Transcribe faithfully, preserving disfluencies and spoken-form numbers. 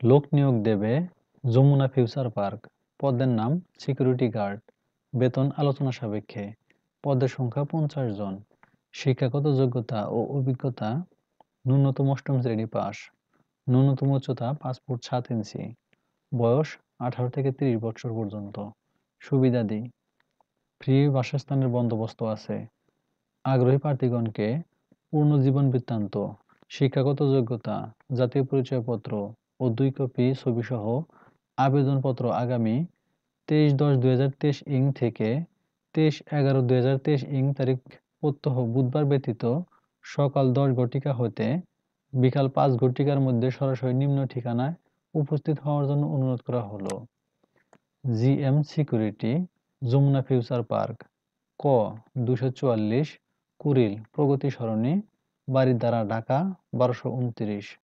লোক নিয়োগ দেবে যমুনা ফিউচার পার্ক। পদের নাম সিকিউরিটি গার্ড। বেতন আলোচনা সাপেক্ষে। পদের সংখ্যা পঞ্চাশ জন। শিক্ষাগত যোগ্যতা ও অভিজ্ঞতা ন্যূনতম অষ্টম শ্রেণী পাস। ন্যূনতম উচ্চতা পাঁচ ফুট সাত ইঞ্চি। বয়স আঠারো থেকে ত্রিশ বছর পর্যন্ত। সুবিধাদি: ফ্রি বাসস্থানের বন্দোবস্ত আছে। আগ্রহী প্রার্থীগণকে পূর্ণ জীবন বৃত্তান্ত, শিক্ষাগত যোগ্যতা, জাতীয় পরিচয়পত্র ও দুই কপি ছবিসহ আবেদনপত্র আগামী তেইশ দশ দুই হাজার তেইশ ইং থেকে তেইশ এগারো দুই হাজার তেইশ ইং তারিখ প্রত্যহ বুধবার ব্যতীত সকাল দশ ঘটিকা হতে বিকাল পাঁচ ঘটিকার মধ্যে সরাসরি নিম্ন ঠিকানায় উপস্থিত হওয়ার জন্য অনুরোধ করা হলো। G M security, Jamuna future park, ক দুশো চুয়াল্লিশ, কুড়িল প্রগতি সরণি, বারিধারা, ঢাকা বারোশো উনত্রিশ।